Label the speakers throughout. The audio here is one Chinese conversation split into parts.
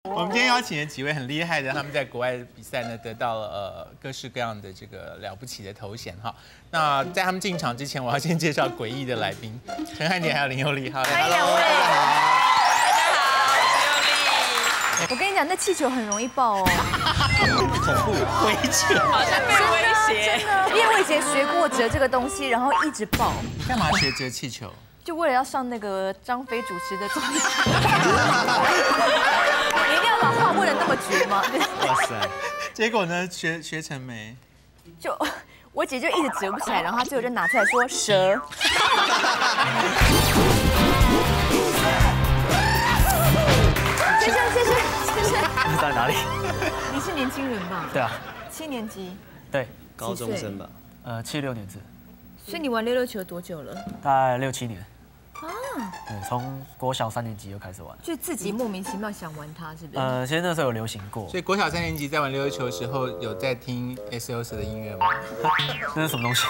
Speaker 1: 我们今天邀请了几位很厉害的，他们在国外比赛呢得到了各式各样的这个了不起的头衔哈。那在他们进场之前，我要先介绍诡异的来宾陈汉典还有林佑利。好，
Speaker 2: 欢迎两位。大家好，佑利。我跟你讲，那气球很容易爆哦。
Speaker 1: 恐怖回球，
Speaker 2: 好像被威胁。因为我以前学过折这个东西，然后一直爆。
Speaker 1: 你干嘛学折气球？
Speaker 2: 就为了要上那个张飞主持的综艺，你一定要把话问得那么绝吗？
Speaker 1: 哇塞！结果呢，学成没？
Speaker 2: 就我姐就一直折不起来，然后她最后就拿出来说蛇。先生，谢谢。
Speaker 3: 在哪里？
Speaker 2: 你是年轻人吧？
Speaker 3: 对啊。
Speaker 2: 7年级。
Speaker 3: 对。
Speaker 4: 高中生吧。
Speaker 3: 76年制。
Speaker 2: 所以你玩溜溜球多久了？
Speaker 3: 大概6、7年。
Speaker 2: 啊，
Speaker 3: 对，从国小3年级就开始玩，
Speaker 2: 就自己莫名其妙想玩它，是不是？
Speaker 3: 其实那时候有流行过。
Speaker 1: 所以国小3年级在玩溜溜球的时候，有在听 SOS 的音乐吗？
Speaker 3: 那是什么东西？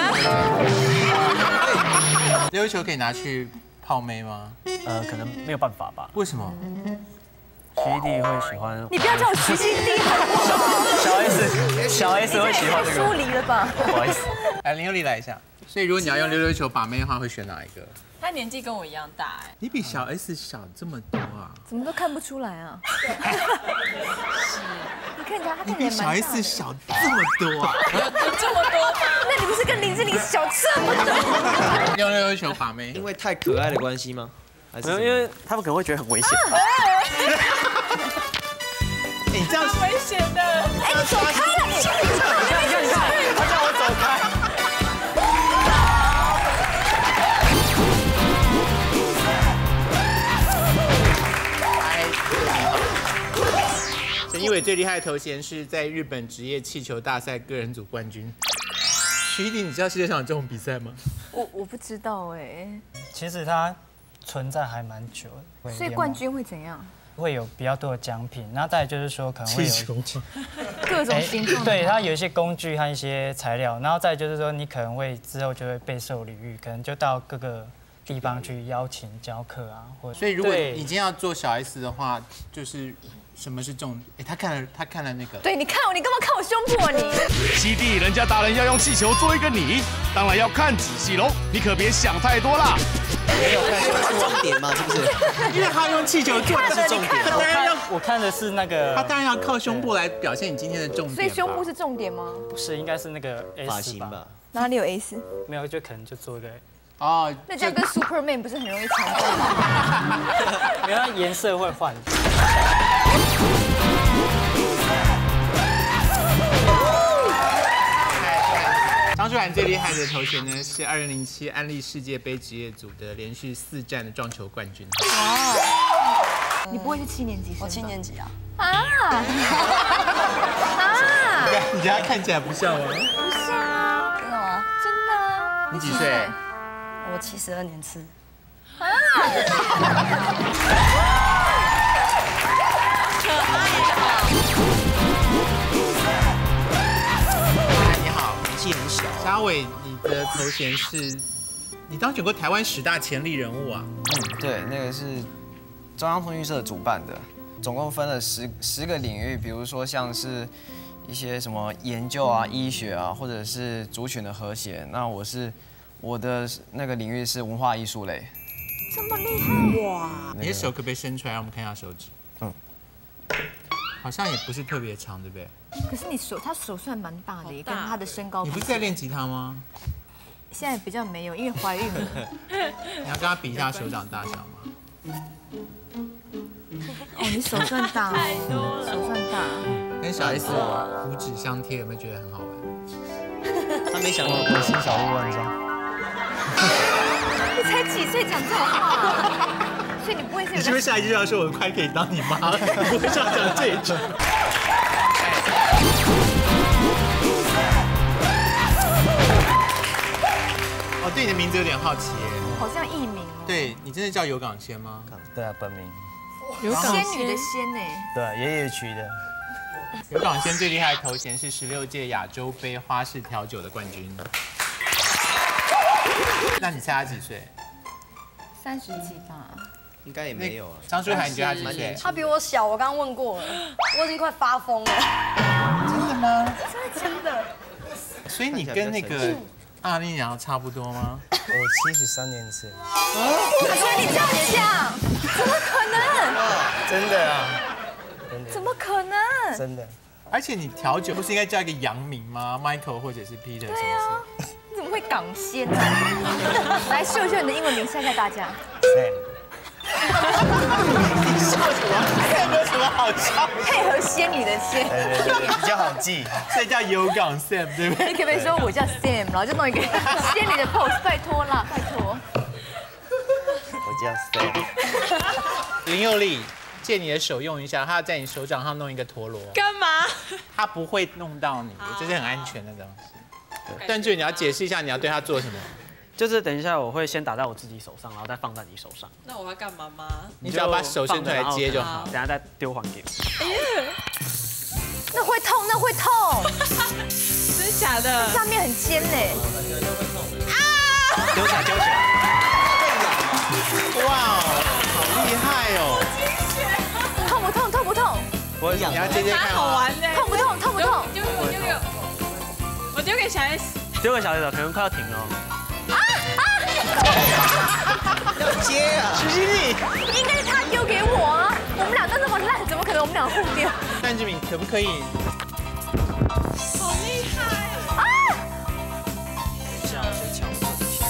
Speaker 1: 溜溜球可以拿去泡妹吗？
Speaker 3: 可能没有办法吧。
Speaker 1: 为什么？
Speaker 3: 徐弟会喜欢。
Speaker 2: 你不要叫我徐熙娣好不好？
Speaker 3: 小 S 会喜欢这个。
Speaker 2: 疏离了吧？
Speaker 3: 不好意思。
Speaker 1: 来，林佑利来一下。所以如果你要用溜溜球把妹的话，会选哪一个？
Speaker 5: 他年纪跟我一样大哎，
Speaker 1: 你比小 S 小这么多啊？
Speaker 2: 怎么都看不出来啊？你看起来他
Speaker 1: 你比小 S 小这么多啊？
Speaker 5: 有这么多吗？
Speaker 2: 那你不是跟林志玲小这么多？
Speaker 1: 用溜溜球把妹，
Speaker 4: 因为太可爱的关系吗？还是
Speaker 3: 因为他们可能会觉得很危险。
Speaker 1: 你这样
Speaker 5: 危险的。
Speaker 2: 哎，你走开了！你
Speaker 3: 看，他叫我走开。 陈一伟最厉害的头衔是在日本职业气球大赛个人组冠军。徐弟，你知道世界上有这种比赛吗？
Speaker 2: 我不知道哎。
Speaker 6: 其实它存在还蛮久的，
Speaker 2: 所以冠军会怎样？
Speaker 6: 会有比较多的奖品，然后再来就是说可能会有
Speaker 2: 各种形状。
Speaker 6: 对，它有一些工具和一些材料，然后再就是说你可能会之后就会备受礼遇，可能就到各个地方去邀请教课啊，或者
Speaker 1: 所以如果你今天要做小 S 的话，就是什么是重点？哎，他看了那个。
Speaker 2: 对，你看我，你干嘛看我胸部啊你？
Speaker 7: 西弟，人家达人要用气球做一个你，当然要看仔细喽，你可别想太多啦。
Speaker 4: 没有看重点嘛，是不是？
Speaker 1: 因为他用气球做的是重点，他当然要，
Speaker 6: 我看的是那个，
Speaker 1: 他当然要靠胸部来表现你今天的重点。
Speaker 2: 所以胸部是重点吗？
Speaker 6: 不是，应该是那个 S
Speaker 4: 发型吧？
Speaker 2: 哪里有 S？
Speaker 6: 没有，就可能就做一个。
Speaker 1: 哦，
Speaker 2: 那这样跟 Superman 不是很容易抢到吗？
Speaker 6: 原来颜色会换。
Speaker 1: 张舒涵最厉害的头衔呢是2007安利世界杯职业组的连续4战的撞球冠军。
Speaker 2: 哦，你不会是7年级生？
Speaker 5: 我7年级啊。
Speaker 2: 啊！
Speaker 1: 你觉得他看起来不像吗？
Speaker 2: 不像啊！
Speaker 5: 真的吗？
Speaker 2: 真的啊！
Speaker 1: 你几岁？
Speaker 5: 我72年次。
Speaker 2: 啊！
Speaker 5: 可爱
Speaker 1: 你好，
Speaker 4: 年纪很小。
Speaker 1: 嘉伟，你的头衔是，你当选过台湾10大潜力人物啊？
Speaker 8: 对，那个是中央通讯社主办的，总共分了10个领域，比如说像是一些什么研究啊、医学啊，或者是族群的和谐。那我的那个领域是文化艺术类。
Speaker 2: 这么厉害哇！
Speaker 1: 你的手可不可以伸出来，让我们看一下手指？好像也不是特别长，对不对？
Speaker 2: 可是他手算蛮大的，也跟他的身高。
Speaker 1: 你不是在练吉他吗？
Speaker 2: 现在比较没有，因为怀孕了。
Speaker 1: 你要跟他比一下手掌大小吗？
Speaker 2: 哦，你手算大，手算大。
Speaker 1: 跟小 S 五指相贴，有没有觉得很好玩？
Speaker 4: 他没想到
Speaker 6: 我心小鹿乱撞。
Speaker 2: 你才几岁讲这种话？所以你不会是？
Speaker 1: 你是不是下一句要说我快可以当你妈？你不会这样讲这一句。我对你的名字有点好奇耶，
Speaker 2: 好像艺名哦。
Speaker 1: 对你真的叫有港仙吗？
Speaker 6: 对啊，本名。
Speaker 2: 仙女的仙呢？
Speaker 6: 对，爷爷取的。
Speaker 1: 有港仙最厉害的头衔是16届亚洲杯花式调酒的冠军。那你猜他几岁
Speaker 2: 30几吧。
Speaker 4: 应该也没有啊。
Speaker 3: 张书涵，你觉得他几岁？
Speaker 5: 他比我小，我刚刚问过了，我已经快发疯了。
Speaker 3: 真的吗？
Speaker 5: 真的。
Speaker 3: 所以你跟那个阿丽娘差不多吗？
Speaker 6: 我73年次，
Speaker 2: 所以你这样讲，怎么可能？
Speaker 6: 真的啊，真的
Speaker 2: 怎么可能？
Speaker 6: 真的。
Speaker 3: 而且你调酒不是应该叫一个洋名吗 ？Michael 或者是 Peter 是不是？
Speaker 2: 你怎么会港仙呢？来秀秀你的英文名，吓吓大家。
Speaker 3: 你笑什么？这没有什么好笑。
Speaker 2: 配合仙女的仙，
Speaker 6: 对，比较好记。
Speaker 3: 所以叫有港 Sam 对不对？
Speaker 2: 你可不可以说我叫 Sam， 然后就弄一个仙女的 pose？拜托啦，拜托。
Speaker 6: 我叫 Sam。
Speaker 3: 林佑利，借你的手用一下，他要在你手掌上弄一个陀螺，
Speaker 5: 干嘛？
Speaker 3: 他不会弄到你，这是很安全的东西。段俊，你要解释一下你要对他做什么？
Speaker 9: 就是等一下我会先打在我自己手上，然后再放在你手上。
Speaker 5: 那我要干嘛吗？
Speaker 3: 你只要把手伸出来接就好。
Speaker 9: 等下再丢还给我。
Speaker 2: 那会痛，那会痛，
Speaker 5: 真的假的？
Speaker 2: 上面很尖呢。
Speaker 9: 丢起来，丢起来。
Speaker 3: 哇，好厉害哦！
Speaker 2: 痛不痛？痛不痛？
Speaker 3: 你要接接看
Speaker 5: 好玩呢。
Speaker 2: 痛不痛？痛不痛？
Speaker 5: 丢给我，丢给我。我丢给小 S。
Speaker 9: 丢给小 S 可能快要停了。
Speaker 4: 要接啊！
Speaker 3: 徐熙娣，
Speaker 2: 应该是他丢给我啊！我们俩都这么烂，怎么可能我们俩互丢？
Speaker 3: 段志敏可不可以？
Speaker 5: 好厉害啊！
Speaker 8: 这样先敲这里。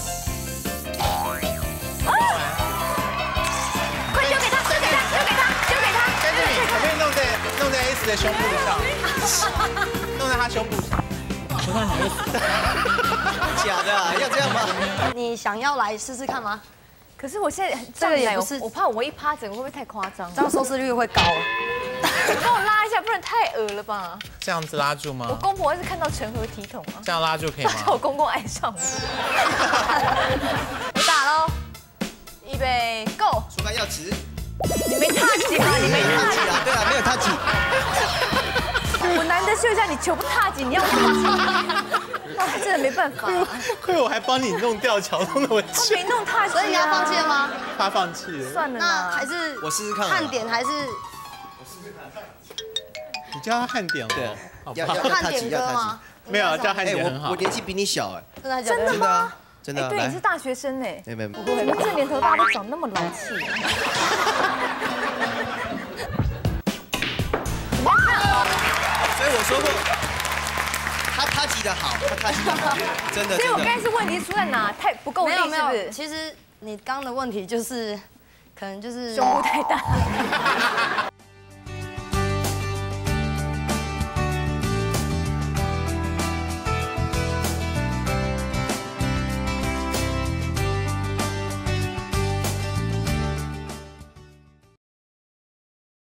Speaker 2: 快丢给他，丢给他，丢给他，丢给他！
Speaker 3: 段志敏可不可以弄在 S 的胸部上？弄在他胸部上。我看你
Speaker 4: 假的啊，要这样吗？
Speaker 5: 你想要来试试看吗？
Speaker 2: 可是我现在
Speaker 5: 这个也不是
Speaker 2: 我怕我一趴整个会不会太夸张？
Speaker 5: 这样收视率会高。
Speaker 2: 你帮我拉一下，不然太恶了吧？
Speaker 3: 这样子拉住
Speaker 2: 我
Speaker 3: 吗？
Speaker 2: 公婆要是看到成何体统啊？
Speaker 3: 这样拉住可以吗？
Speaker 2: 我公公爱上我。我打喽，预备 ，Go！
Speaker 4: 出杆要直，
Speaker 2: 你没踏几吗？你没踏几
Speaker 4: 啊？对啊，没有他挤。
Speaker 2: 我难得秀一下，你球不踏几，你要踏几？哇，真的没办法。
Speaker 3: 亏我还帮你弄吊桥，弄那么
Speaker 2: 我没弄踏几，
Speaker 5: 所以你要放弃了吗？
Speaker 3: 他放弃了。
Speaker 2: 算了
Speaker 5: 那
Speaker 2: 啦，
Speaker 5: 还是
Speaker 4: 我试试看。
Speaker 5: 看点还是
Speaker 3: 你叫他汉典
Speaker 4: 对
Speaker 3: 哦，好
Speaker 4: 要
Speaker 3: 吧？
Speaker 5: 看点
Speaker 4: 他挤，要他
Speaker 5: 歌吗？
Speaker 3: 没有，叫汉
Speaker 4: 挤。
Speaker 3: 典很好
Speaker 4: 我。年纪比你小哎，
Speaker 5: 真的假的？
Speaker 2: 真的吗
Speaker 4: 真的啊？真的啊。
Speaker 2: 对，
Speaker 4: 来
Speaker 2: 你是大学生哎。
Speaker 4: 没。
Speaker 2: 我这年头大家都长那么老气。
Speaker 4: 所以我说过，他挤的好，他挤的好，真的。
Speaker 2: 所以我刚才是问题出在哪？太不够力，
Speaker 5: 没有没有，
Speaker 2: 是不是？
Speaker 5: 其实你刚刚的问题就是，可能就是
Speaker 2: 胸部太大。